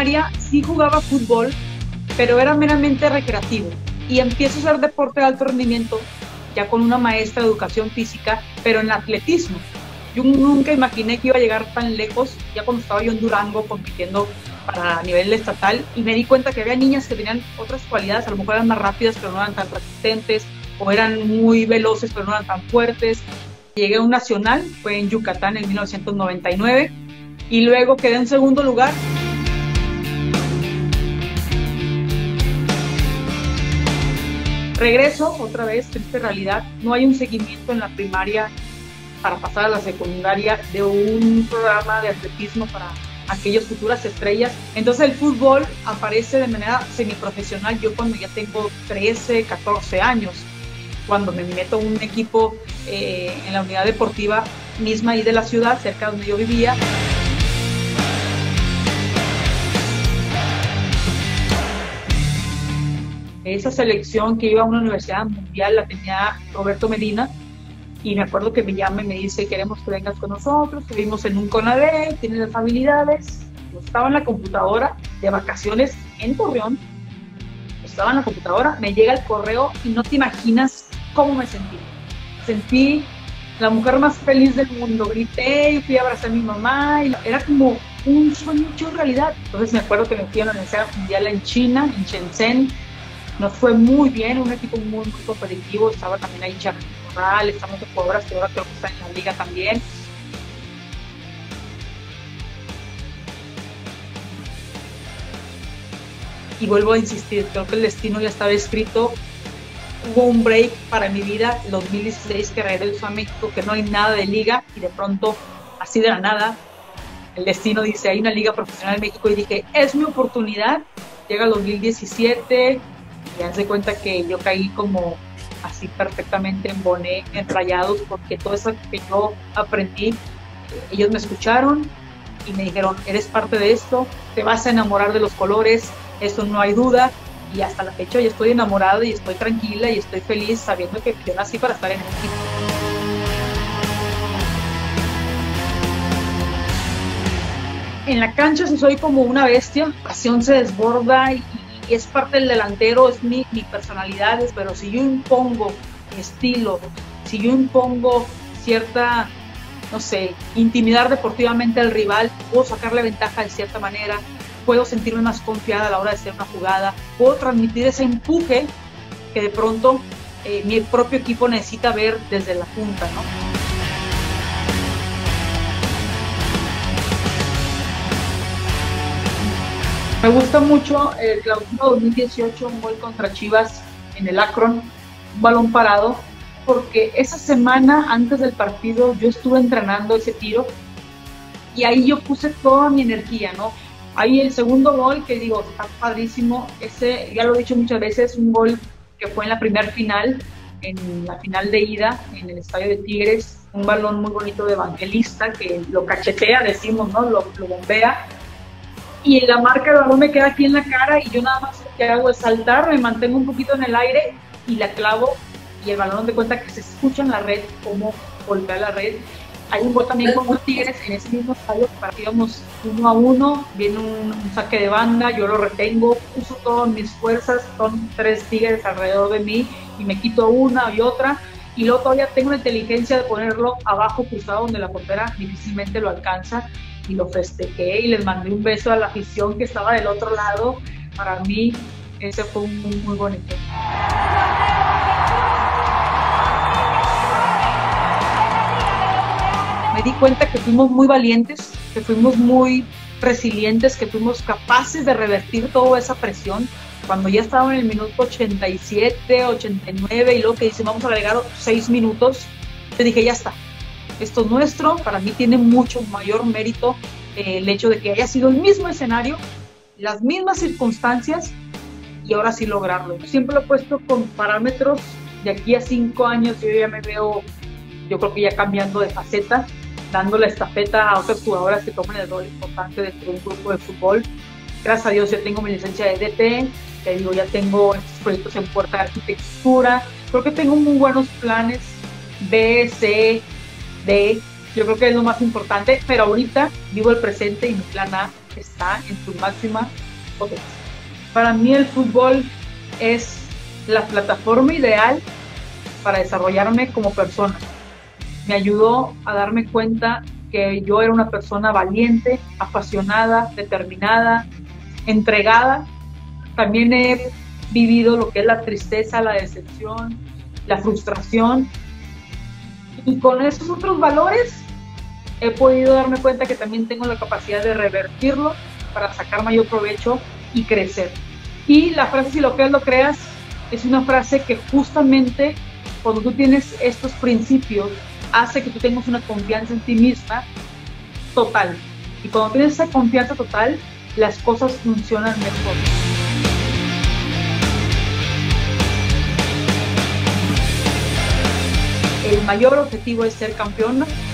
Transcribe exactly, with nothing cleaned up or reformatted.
primaria sí jugaba fútbol, pero era meramente recreativo. Y empiezo a hacer deporte de alto rendimiento, ya con una maestra de educación física, pero en atletismo. Yo nunca imaginé que iba a llegar tan lejos, ya cuando estaba yo en Durango compitiendo para nivel estatal, y me di cuenta que había niñas que tenían otras cualidades, a lo mejor eran más rápidas, pero no eran tan resistentes, o eran muy veloces, pero no eran tan fuertes. Llegué a un nacional, fue en Yucatán en mil novecientos noventa y nueve, y luego quedé en segundo lugar. Regreso otra vez, triste realidad, no hay un seguimiento en la primaria para pasar a la secundaria de un programa de atletismo para aquellas futuras estrellas. Entonces el fútbol aparece de manera semiprofesional yo cuando ya tengo trece, catorce años, cuando me meto en un equipo eh, en la unidad deportiva misma ahí de la ciudad, cerca donde yo vivía. Esa selección que iba a una universidad mundial la tenía Roberto Medina, y me acuerdo que me llama y me dice: queremos que vengas con nosotros, estuvimos en un CONADE, tienes las habilidades. Yo estaba en la computadora de vacaciones en Torreón, estaba en la computadora, me llega el correo y no te imaginas cómo me sentí. Sentí la mujer más feliz del mundo, grité y fui a abrazar a mi mamá, y era como un sueño hecho realidad. Entonces me acuerdo que me fui a la Universidad Mundial en China, en Shenzhen. Nos fue muy bien, un equipo muy, muy competitivo. Estaba también ahí Charly Corral, estamos de jugadoras que ahora creo que están en la liga también. Y vuelvo a insistir, creo que el destino ya estaba escrito. Hubo un break para mi vida, el dos mil dieciséis, que regresé a México, que no hay nada de liga, y de pronto, así de la nada, el destino dice: hay una liga profesional en México, y dije, es mi oportunidad. Llega el dos mil diecisiete, y haz de cuenta que yo caí como así perfectamente en Boné, en Rayados, porque todo eso que yo aprendí, ellos me escucharon y me dijeron: eres parte de esto, te vas a enamorar de los colores, eso no hay duda. Y hasta la fecha yo estoy enamorada y estoy tranquila y estoy feliz sabiendo que yo nací para estar en el equipo. En la cancha sí soy como una bestia, la pasión se desborda y, y es parte del delantero, es mi, mi personalidad, pero si yo impongo mi estilo, si yo impongo cierta, no sé, intimidar deportivamente al rival, puedo sacarle ventaja de cierta manera, puedo sentirme más confiada a la hora de hacer una jugada, puedo transmitir ese empuje que de pronto eh, mi propio equipo necesita ver desde la punta, ¿no? Me gusta mucho el Clausura dos mil dieciocho, un gol contra Chivas en el Akron, un balón parado, porque esa semana antes del partido yo estuve entrenando ese tiro y ahí yo puse toda mi energía, ¿no? Ahí el segundo gol, que digo, está padrísimo, ese, ya lo he dicho muchas veces, un gol que fue en la primer final, en la final de ida, en el estadio de Tigres, un balón muy bonito de Evangelista, que lo cachetea, decimos, ¿no? Lo, lo bombea, y la marca del balón me queda aquí en la cara, y yo nada más lo que hago es saltar, me mantengo un poquito en el aire, y la clavo, y el balón de cuenta que se escucha en la red, como golpea la red. Hay un gol también con los Tigres en ese mismo estadio, partíamos uno a uno, viene un, un saque de banda, yo lo retengo, uso todas mis fuerzas, son tres Tigres alrededor de mí y me quito una y otra, y luego todavía tengo la inteligencia de ponerlo abajo cruzado donde la portera difícilmente lo alcanza, y lo festejé y les mandé un beso a la afición que estaba del otro lado. Para mí ese fue un muy, muy bonito. Me di cuenta que fuimos muy valientes, que fuimos muy resilientes, que fuimos capaces de revertir toda esa presión. Cuando ya estaba en el minuto ochenta y siete, ochenta y nueve, y luego que dicen vamos a agregar seis minutos, yo dije ya está, esto es nuestro. Para mí tiene mucho mayor mérito eh, el hecho de que haya sido el mismo escenario, las mismas circunstancias, y ahora sí lograrlo. Siempre lo he puesto con parámetros de aquí a cinco años, yo ya me veo, yo creo que ya cambiando de faceta, dando la estafeta a otras jugadoras que tomen el rol importante dentro de un grupo de fútbol. Gracias a Dios ya tengo mi licencia de D T, te digo, ya tengo estos proyectos en puerta de arquitectura, creo que tengo muy buenos planes, B, C, D, yo creo que es lo más importante, pero ahorita vivo el presente y mi plan A está en su máxima potencia. Para mí el fútbol es la plataforma ideal para desarrollarme como persona. Me ayudó a darme cuenta que yo era una persona valiente, apasionada, determinada, entregada. También he vivido lo que es la tristeza, la decepción, la frustración. Y con esos otros valores he podido darme cuenta que también tengo la capacidad de revertirlo para sacar mayor provecho y crecer. Y la frase "si lo creas, lo creas" es una frase que justamente cuando tú tienes estos principios hace que tú tengas una confianza en ti misma total. Y cuando tienes esa confianza total, las cosas funcionan mejor. El mayor objetivo es ser campeona.